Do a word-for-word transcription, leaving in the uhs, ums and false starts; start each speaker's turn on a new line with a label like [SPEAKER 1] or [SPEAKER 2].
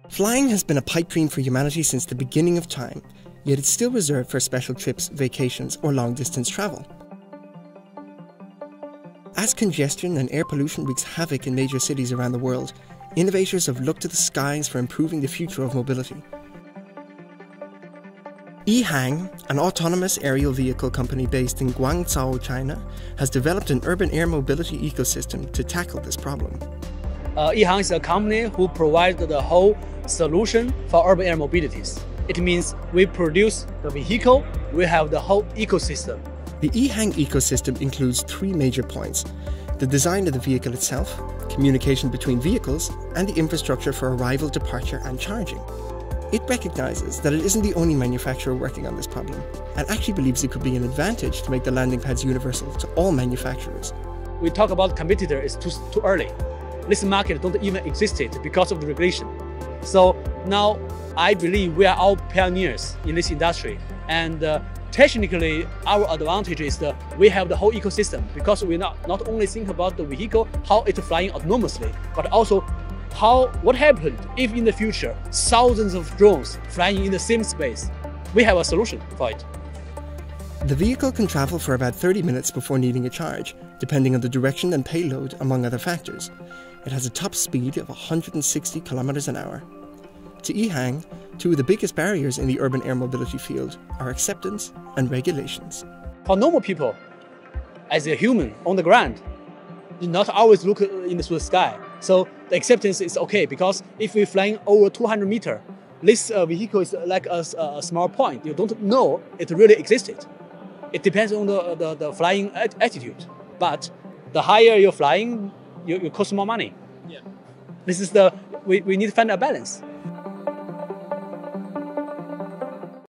[SPEAKER 1] Flying has been a pipe dream for humanity since the beginning of time, yet it's still reserved for special trips, vacations, or long-distance travel. As congestion and air pollution wreaks havoc in major cities around the world, innovators have looked to the skies for improving the future of mobility. Ehang, an autonomous aerial vehicle company based in Guangzhou, China, has developed an urban air mobility ecosystem to tackle this problem.
[SPEAKER 2] Uh, Ehang is a company who provides the whole solution for urban air mobilities. It means we produce the vehicle, we have the whole ecosystem.
[SPEAKER 1] The Ehang ecosystem includes three major points: the design of the vehicle itself, communication between vehicles, and the infrastructure for arrival, departure, and charging. It recognizes that it isn't the only manufacturer working on this problem, and actually believes it could be an advantage to make the landing pads universal to all manufacturers.
[SPEAKER 2] We talk about competitor is too, too early. This market don't even exist because of the regulation. So now I believe we are all pioneers in this industry, and uh, technically our advantage is that we have the whole ecosystem, because we not, not only think about the vehicle, how it's flying autonomously, but also how what happened if in the future thousands of drones flying in the same space. We have a solution for it.
[SPEAKER 1] The vehicle can travel for about thirty minutes before needing a charge, depending on the direction and payload, among other factors. It has a top speed of one hundred sixty kilometers an hour. To Ehang, two of the biggest barriers in the urban air mobility field are acceptance and regulations.
[SPEAKER 2] For normal people, as a human on the ground, you not always look into the sky. So the acceptance is okay, because if we're flying over two hundred meters, this uh, vehicle is like a, a small point. You don't know it really existed. It depends on the, the, the flying attitude. But the higher you're flying, you, you cost more money. Yeah. This is the, we, we need to find a balance.